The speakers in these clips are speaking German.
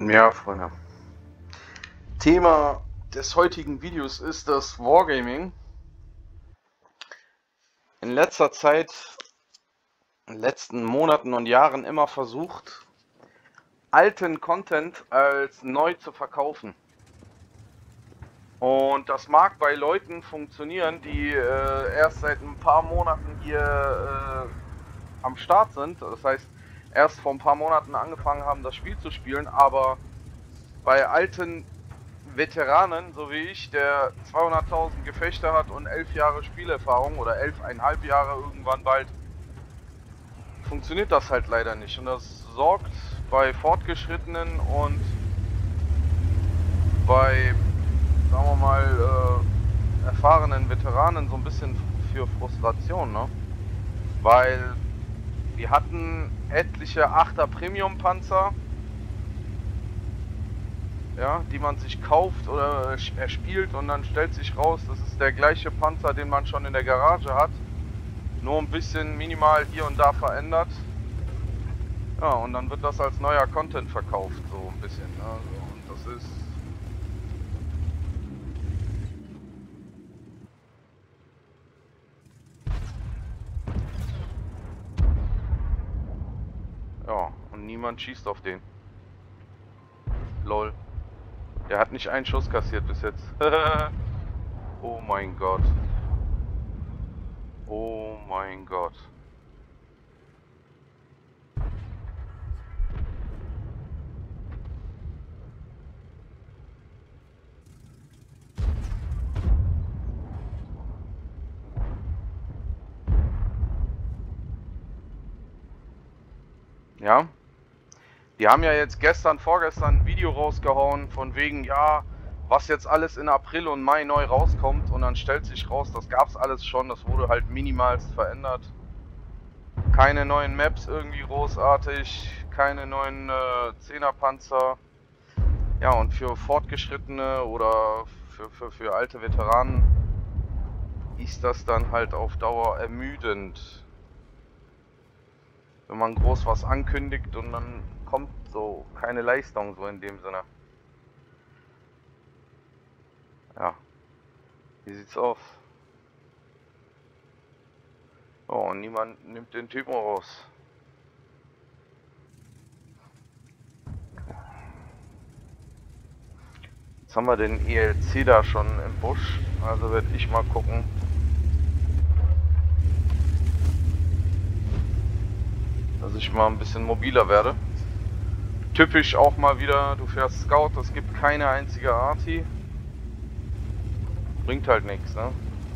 Ja, Freunde. Thema des heutigen Videos ist das Wargaming. In letzter Zeit, in den letzten Monaten und Jahren immer versucht, alten Content als neu zu verkaufen. Und das mag bei Leuten funktionieren, die erst seit ein paar Monaten hier am Start sind. Das heißt, erst vor ein paar Monaten angefangen haben, das Spiel zu spielen, aber bei alten Veteranen, so wie ich, der 200.000 Gefechte hat und 11 Jahre Spielerfahrung oder 11,5 Jahre irgendwann bald, funktioniert das halt leider nicht. Und das sorgt bei Fortgeschrittenen und bei, sagen wir mal, erfahrenen Veteranen so ein bisschen für Frustration, ne? Weil wir hatten etliche 8er Premium Panzer, ja, die man sich kauft oder erspielt und dann stellt sich raus, das ist der gleiche Panzer, den man schon in der Garage hat, nur ein bisschen minimal hier und da verändert. Ja, und dann wird das als neuer Content verkauft, so ein bisschen. Also, und das ist... Ja, und niemand schießt auf den. Lol. Der hat nicht einen Schuss kassiert bis jetzt. Oh mein Gott. Oh mein Gott. Ja. Die haben ja jetzt vorgestern ein Video rausgehauen von wegen, ja, was jetzt alles in April und Mai neu rauskommt, und dann stellt sich raus, das gab's alles schon, das wurde halt minimalst verändert. Keine neuen Maps irgendwie großartig, keine neuen 10er Panzer. Ja, und für Fortgeschrittene oder für alte Veteranen ist das dann halt auf Dauer ermüdend, wenn man groß was ankündigt und dann kommt so keine Leistung, so in dem Sinne. Ja, wie sieht's aus? Oh, und niemand nimmt den Typen raus. Jetzt haben wir den ELC da schon im Busch, also werde ich mal gucken. Dass ich mal ein bisschen mobiler werde. Typisch auch mal wieder, du fährst Scout, es gibt keine einzige Arti. Bringt halt nichts, ne?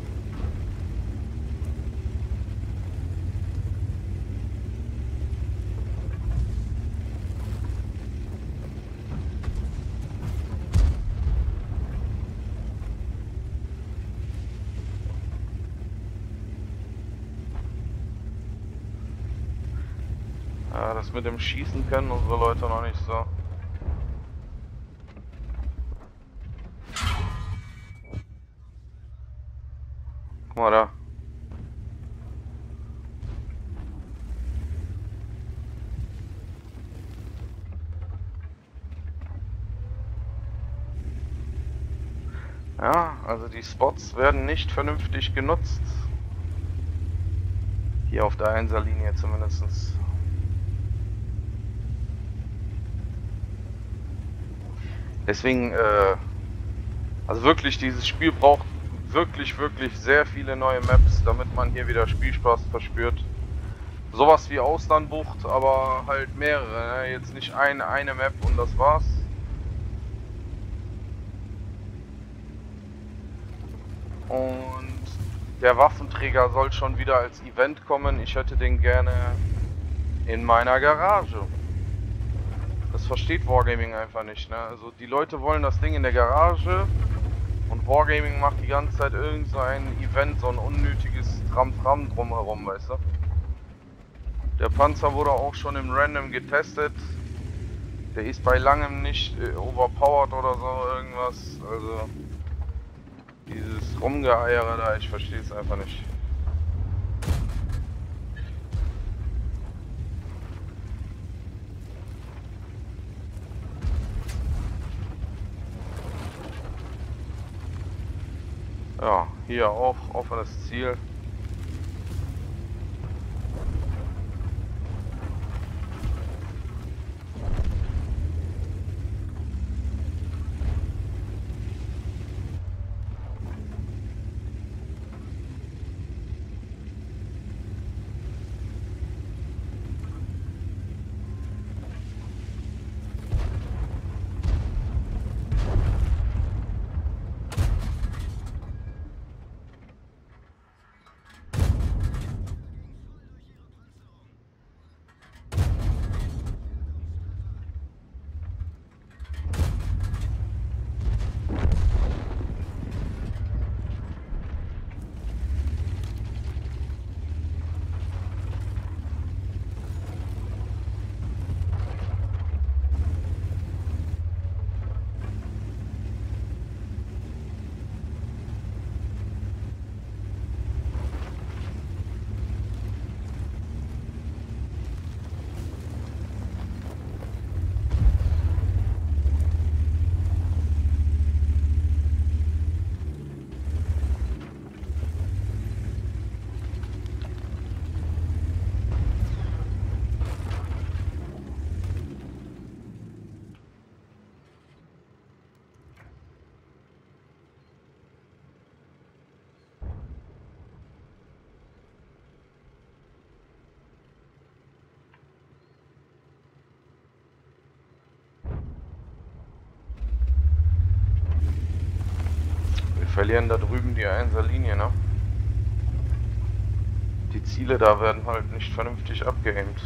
Ja, das mit dem Schießen können unsere Leute noch nicht so. Guck mal da. Ja, also die Spots werden nicht vernünftig genutzt. Hier auf der 1er Linie zumindest. Deswegen, also wirklich, dieses Spiel braucht wirklich sehr viele neue Maps, damit man hier wieder Spielspaß verspürt. Sowas wie Austernbucht, aber halt mehrere, ne? Jetzt nicht eine Map und das war's. Und der Waffenträger soll schon wieder als Event kommen. Ich hätte den gerne in meiner Garage. Das versteht Wargaming einfach nicht, ne? Also die Leute wollen das Ding in der Garage und Wargaming macht die ganze Zeit irgend so ein Event, so ein unnötiges Tram-Tram drumherum, weißt du? Der Panzer wurde auch schon im Random getestet. Der ist bei langem nicht overpowered oder so irgendwas. Also dieses Rumgeeiere da, ich verstehe es einfach nicht. Ja, hier auch offenes Ziel. Wir verlieren da drüben die 1er Linie, ne? Die Ziele da werden halt nicht vernünftig abgeaimt.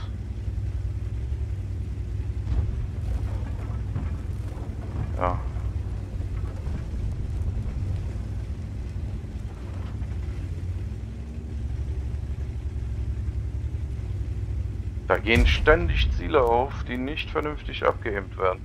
Ja. Da gehen ständig Ziele auf, die nicht vernünftig abgeaimt werden.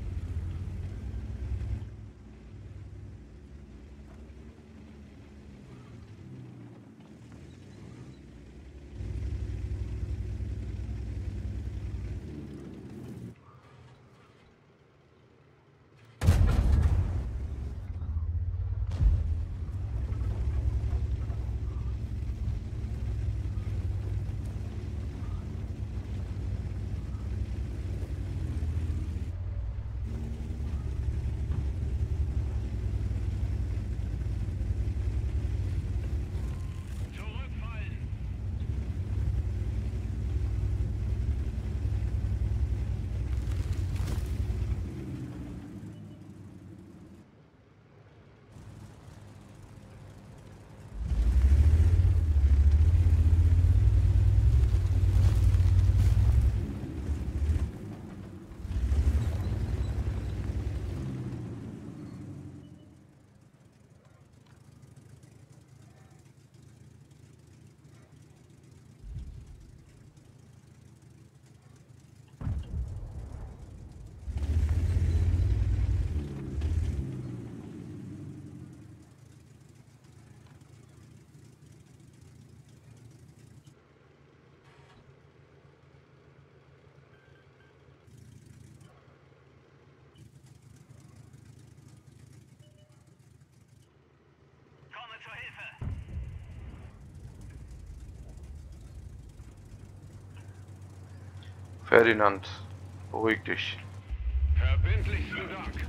Ferdinand, beruhig dich. Verbindlichsten Dank.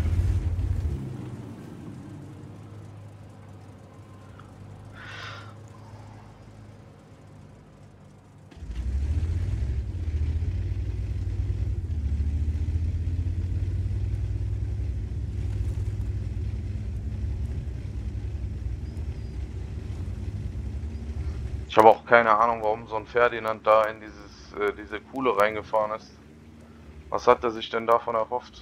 Ich habe auch keine Ahnung, warum so ein Ferdinand da in diese Kuhle reingefahren ist. Was hat er sich denn davon erhofft?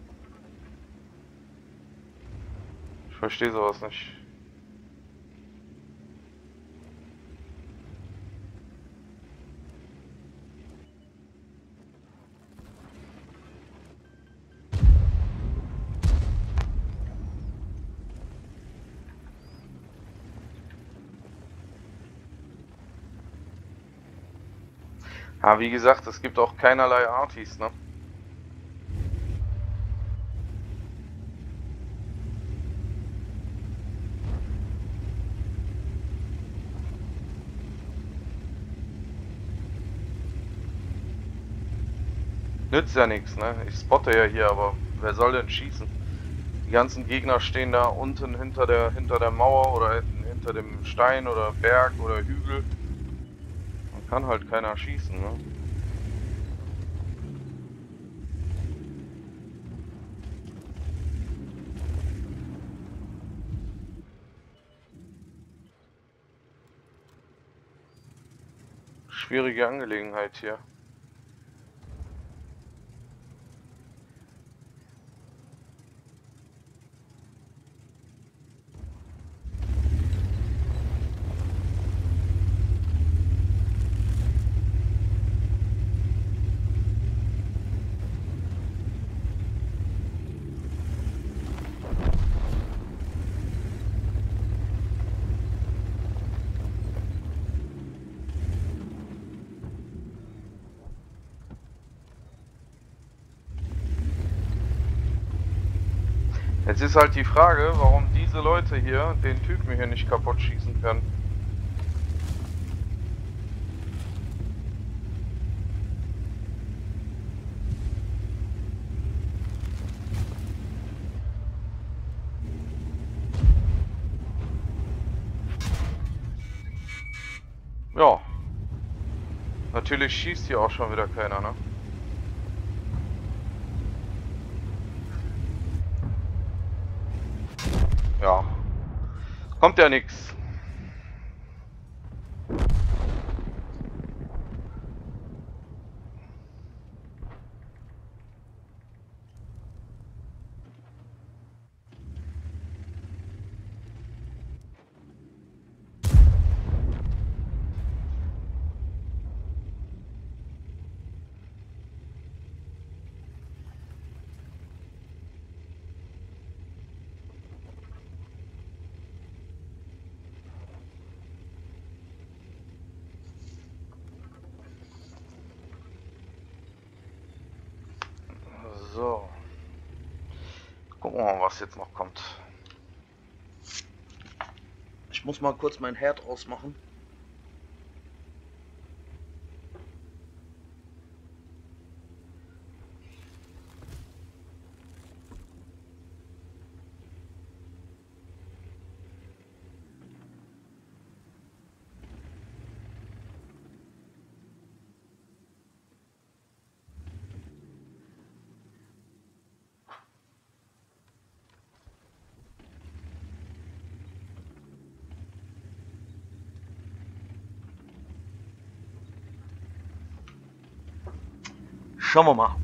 Ich verstehe sowas nicht. Ja, wie gesagt, es gibt auch keinerlei Artis, ne? Nützt ja nichts, ne? Ich spotte ja hier, aber wer soll denn schießen? Die ganzen Gegner stehen da unten hinter der Mauer oder hinter dem Stein oder Berg oder Hügel. Man kann halt keiner schießen, ne? Schwierige Angelegenheit hier. Jetzt ist halt die Frage, warum diese Leute hier den Typen hier nicht kaputt schießen können. Ja. Natürlich schießt hier auch schon wieder keiner, ne? Ja. Kommt ja nix. So. Gucken wir mal, was jetzt noch kommt. Ich muss mal kurz mein Herd ausmachen. Schauen wir mal.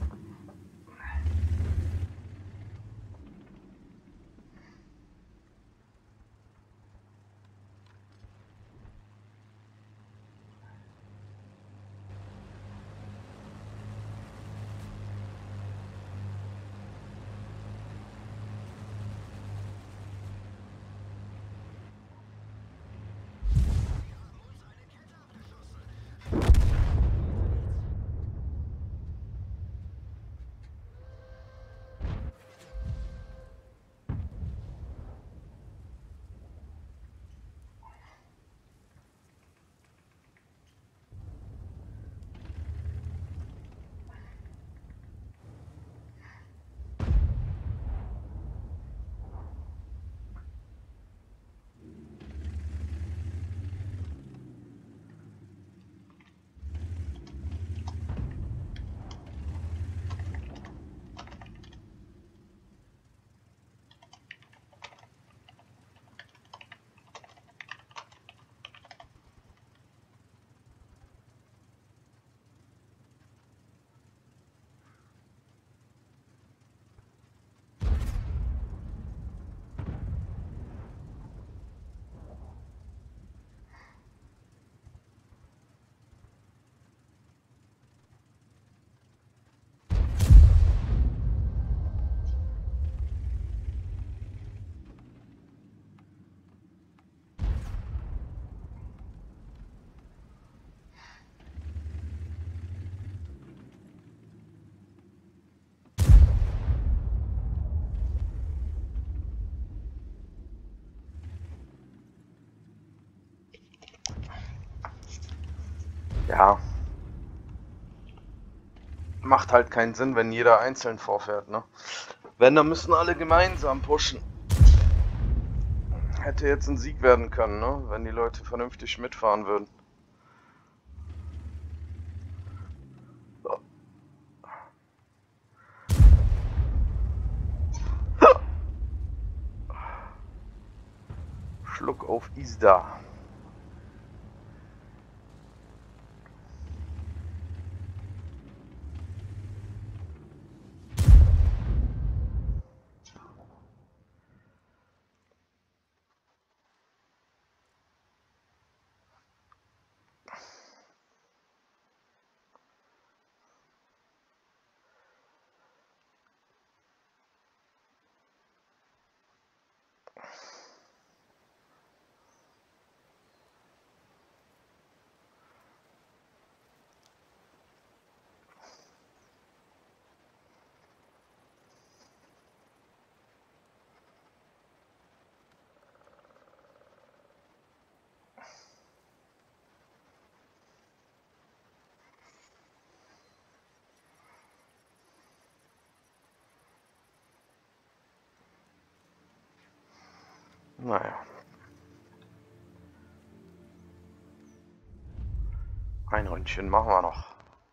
Ja. macht halt keinen Sinn, wenn jeder einzeln vorfährt, ne? Wenn, dann müssen alle gemeinsam pushen. Hätte jetzt ein Sieg werden können, ne? Wenn die Leute vernünftig mitfahren würden. So. Schluck auf Isda. Naja. Ein Ründchen machen wir noch.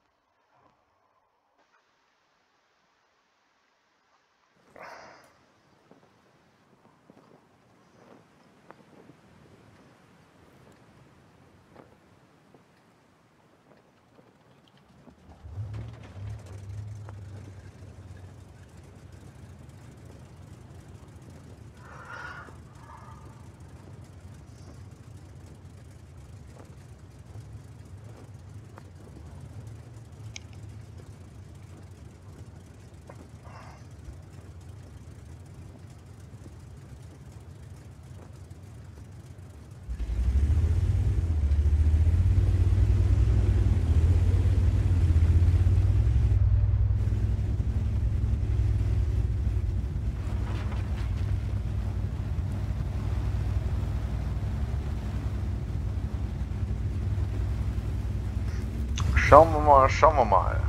Schauen wir mal, schauen wir mal.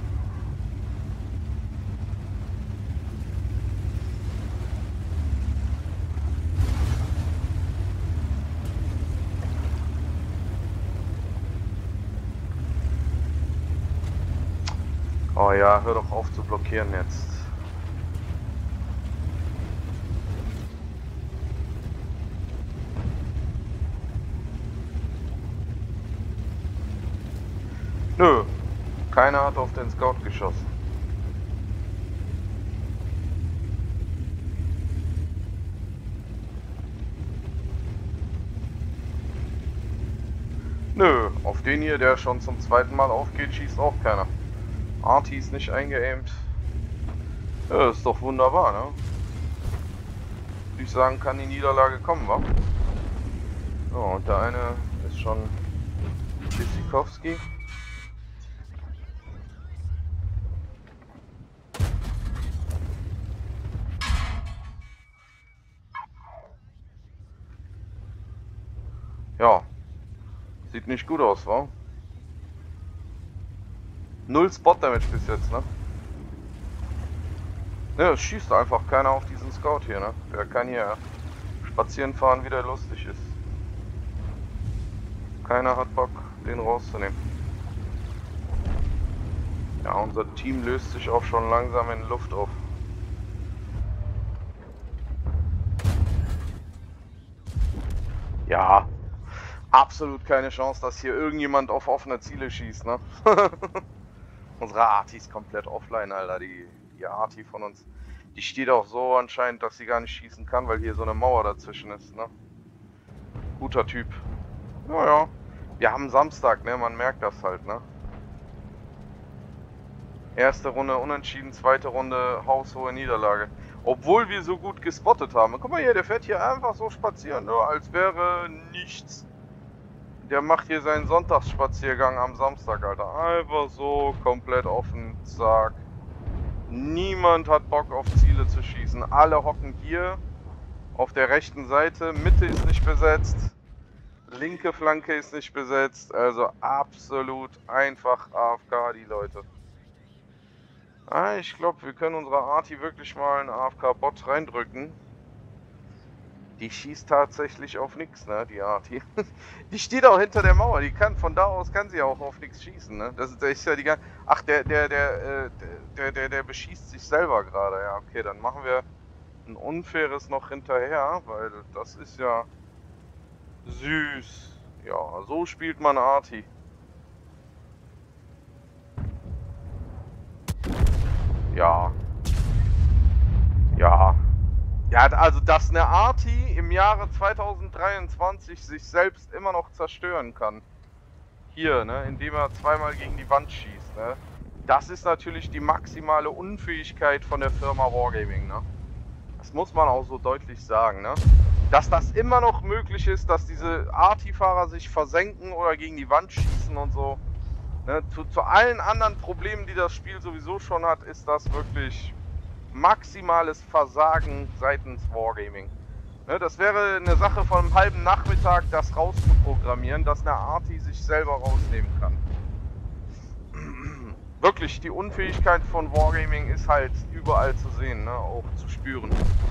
Oh ja, hör doch auf zu blockieren jetzt. Nö, keiner hat auf den Scout geschossen. Nö, auf den hier, der schon zum zweiten Mal aufgeht, schießt auch keiner. Arti ist nicht eingeaimt. Ja, ist doch wunderbar, ne? Würde ich sagen, kann die Niederlage kommen, wa? So, und der eine ist schon Tschüssikowski. Ja, sieht nicht gut aus, wa? 0 Spot-Damage bis jetzt, ne? Ne, es schießt einfach keiner auf diesen Scout hier, ne? Der kann hier spazieren fahren, wie der lustig ist. Keiner hat Bock, den rauszunehmen. Ja, unser Team löst sich auch schon langsam in Luft auf. Ja, absolut keine Chance, dass hier irgendjemand auf offene Ziele schießt, ne? Unsere Arti ist komplett offline, Alter. Die Arti von uns. Die steht auch so anscheinend, dass sie gar nicht schießen kann, weil hier so eine Mauer dazwischen ist, ne? Guter Typ. Naja, wir haben Samstag, ne? Man merkt das halt, ne? Erste Runde unentschieden, zweite Runde haushohe Niederlage. Obwohl wir so gut gespottet haben. Guck mal hier, der fährt hier einfach so spazieren, ne? Als wäre nichts. Der macht hier seinen Sonntagsspaziergang am Samstag, Alter. Einfach so, komplett offen, zack. Niemand hat Bock auf Ziele zu schießen. Alle hocken hier auf der rechten Seite. Mitte ist nicht besetzt. Linke Flanke ist nicht besetzt. Also absolut einfach AFK, die Leute. Ah, ich glaube, wir können unserer Arti wirklich mal einen AFK-Bot reindrücken. Die schießt tatsächlich auf nichts, ne, die Arti. Die steht auch hinter der Mauer, die kann, von da aus kann sie auch auf nichts schießen, ne. Das ist ja die ganze... Ach, der beschießt sich selber gerade. Ja, okay, dann machen wir ein unfaires noch hinterher, weil das ist ja süß. Ja, so spielt man Arti. Ja. Ja. Ja, also dass eine Arti im Jahre 2023 sich selbst immer noch zerstören kann. Hier, ne, indem er zweimal gegen die Wand schießt, ne. Das ist natürlich die maximale Unfähigkeit von der Firma Wargaming, ne. Das muss man auch so deutlich sagen, ne. Dass das immer noch möglich ist, dass diese Arti-Fahrer sich versenken oder gegen die Wand schießen und so. Ne, zu allen anderen Problemen, die das Spiel sowieso schon hat, ist das wirklich maximales Versagen seitens Wargaming. Ne, das wäre eine Sache von einem halben Nachmittag, das rauszuprogrammieren, dass eine Arti sich selber rausnehmen kann. Wirklich, die Unfähigkeit von Wargaming ist halt überall zu sehen, ne, auch zu spüren.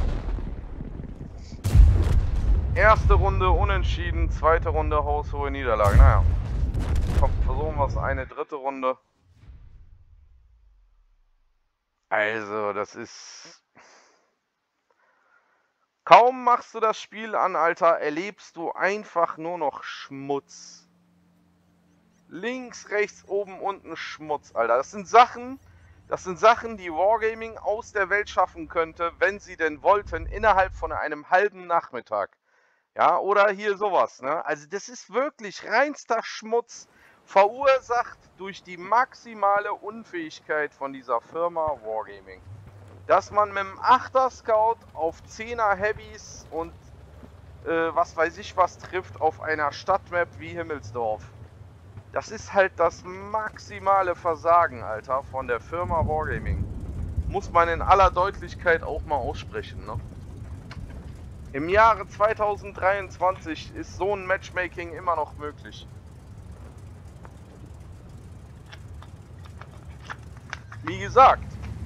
Erste Runde unentschieden, zweite Runde haushohe Niederlage. Naja, komm, versuchen wir es eine dritte Runde. Also, das ist... Kaum machst du das Spiel an, Alter, erlebst du einfach nur noch Schmutz. Links, rechts, oben, unten Schmutz, Alter. Das sind Sachen, die Wargaming aus der Welt schaffen könnte, wenn sie denn wollten, innerhalb von einem halben Nachmittag. Ja, oder hier sowas, ne? Also das ist wirklich reinster Schmutz, verursacht durch die maximale Unfähigkeit von dieser Firma Wargaming. Dass man mit dem 8er Scout auf 10er Heavys und was weiß ich was trifft auf einer Stadtmap wie Himmelsdorf. Das ist halt das maximale Versagen, Alter, von der Firma Wargaming. Muss man in aller Deutlichkeit auch mal aussprechen, ne? Im Jahre 2023 ist so ein Matchmaking immer noch möglich. Wie gesagt,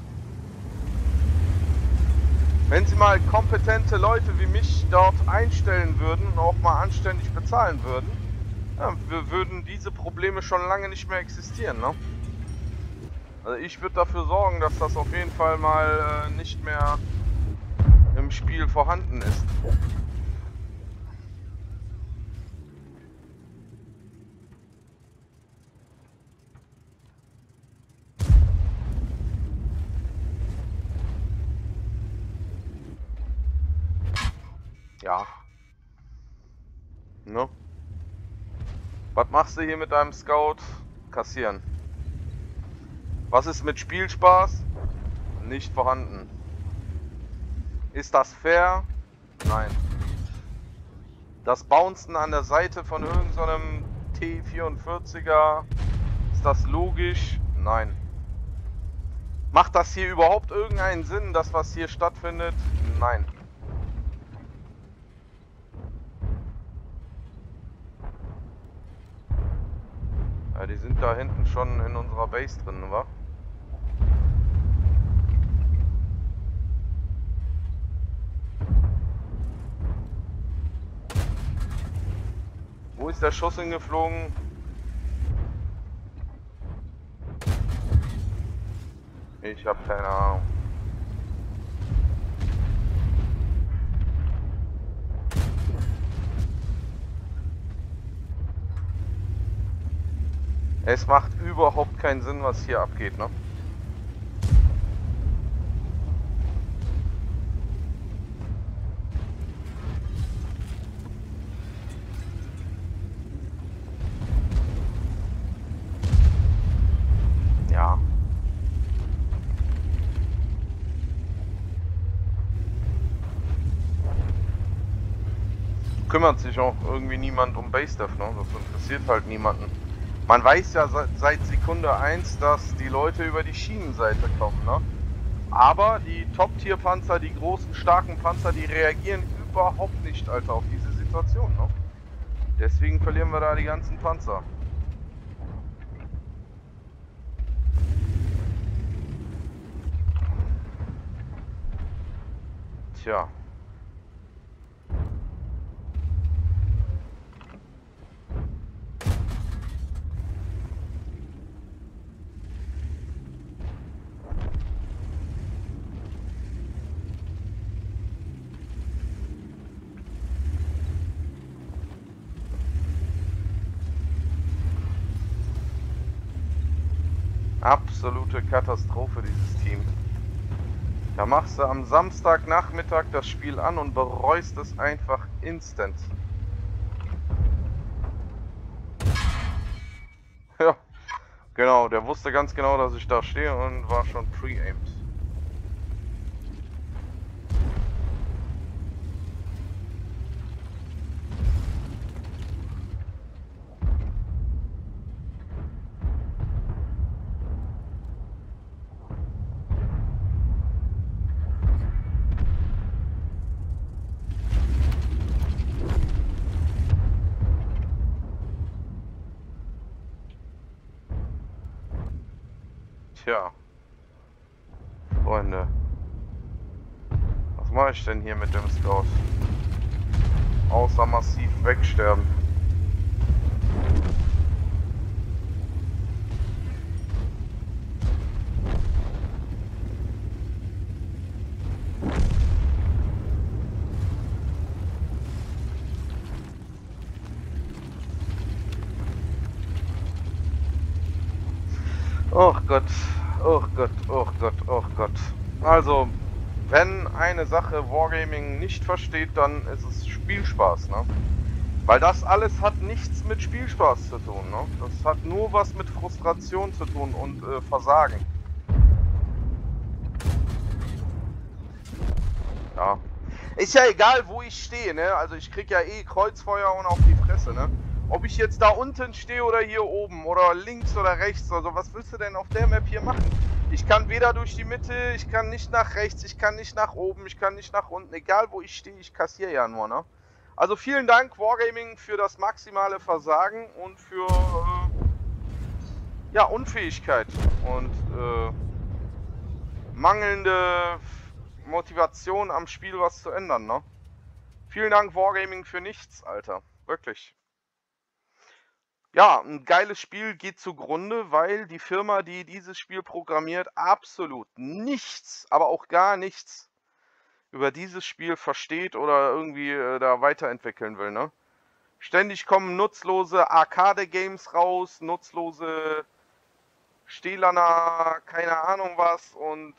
wenn sie mal kompetente Leute wie mich dort einstellen würden und auch mal anständig bezahlen würden, ja, würden diese Probleme schon lange nicht mehr existieren, ne? Also ich würde dafür sorgen, dass das auf jeden Fall mal nicht mehr im Spiel vorhanden ist. Ja. Ne? Was machst du hier mit deinem Scout? Kassieren. Was ist mit Spielspaß? Nicht vorhanden. Ist das fair? Nein. Das Bouncen an der Seite von irgendeinem T44er, ist das logisch? Nein. Macht das hier überhaupt irgendeinen Sinn, das was hier stattfindet? Nein. Ja, die sind da hinten schon in unserer Base drin, wa? Wo ist der Schuss hingeflogen? Ich habe keine Ahnung. Es macht überhaupt keinen Sinn, was hier abgeht, ne? Ja. Kümmert sich auch irgendwie niemand um Base Dev, ne? Das interessiert halt niemanden. Man weiß ja seit Sekunde 1, dass die Leute über die Schienenseite kommen, ne? Aber die Top-Tier-Panzer, die großen, starken Panzer, die reagieren überhaupt nicht, Alter, auf diese Situation, ne? Deswegen verlieren wir da die ganzen Panzer. Tja. Absolute Katastrophe, dieses Team. Da machst du am Samstagnachmittag das Spiel an und bereust es einfach instant. Ja, genau, der wusste ganz genau, dass ich da stehe und war schon pre-aimed. Tja, Freunde, was mache ich denn hier mit dem Scout? Außer massiv wegsterben. Oh Gott, oh Gott, oh Gott, oh Gott. Also, wenn eine Sache Wargaming nicht versteht, dann ist es Spielspaß, ne? Weil das alles hat nichts mit Spielspaß zu tun, ne? Das hat nur was mit Frustration zu tun und Versagen. Ja. Ist ja egal, wo ich stehe, ne? Also ich krieg ja eh Kreuzfeuer und auf die Fresse, ne? Ob ich jetzt da unten stehe oder hier oben oder links oder rechts, also was willst du denn auf der Map hier machen? Ich kann weder durch die Mitte, ich kann nicht nach rechts, ich kann nicht nach oben, ich kann nicht nach unten. Egal wo ich stehe, ich kassiere ja nur, ne? Also vielen Dank Wargaming für das maximale Versagen und für ja, Unfähigkeit und mangelnde Motivation am Spiel was zu ändern, ne? Vielen Dank Wargaming für nichts, Alter. Wirklich. Ja, ein geiles Spiel geht zugrunde, weil die Firma, die dieses Spiel programmiert, absolut nichts, aber auch gar nichts über dieses Spiel versteht oder irgendwie da weiterentwickeln will, ne? Ständig kommen nutzlose Arcade-Games raus, nutzlose Stählerner, keine Ahnung was und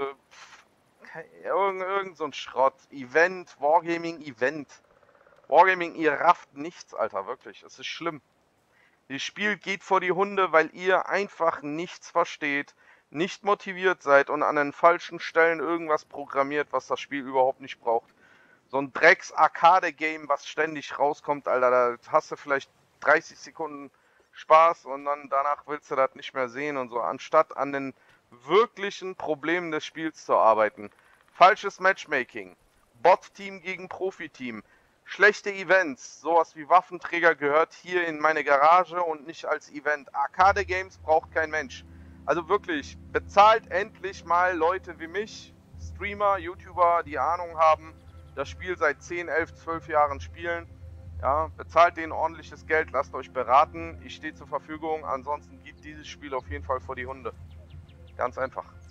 irgend so ein Schrott. Event, Wargaming-Event. Wargaming, ihr rafft nichts, Alter, wirklich. Es ist schlimm. Das Spiel geht vor die Hunde, weil ihr einfach nichts versteht, nicht motiviert seid und an den falschen Stellen irgendwas programmiert, was das Spiel überhaupt nicht braucht. So ein Drecks-Arcade-Game, was ständig rauskommt, Alter, da hast du vielleicht 30 Sekunden Spaß und dann danach willst du das nicht mehr sehen und so, anstatt an den wirklichen Problemen des Spiels zu arbeiten. Falsches Matchmaking, Bot-Team gegen Profi-Team, schlechte Events, sowas wie Waffenträger gehört hier in meine Garage und nicht als Event. Arcade-Games braucht kein Mensch. Also wirklich, bezahlt endlich mal Leute wie mich, Streamer, YouTuber, die Ahnung haben, das Spiel seit 10, 11, 12 Jahren spielen. Ja, bezahlt denen ordentliches Geld, lasst euch beraten. Ich stehe zur Verfügung, ansonsten geht dieses Spiel auf jeden Fall vor die Hunde. Ganz einfach.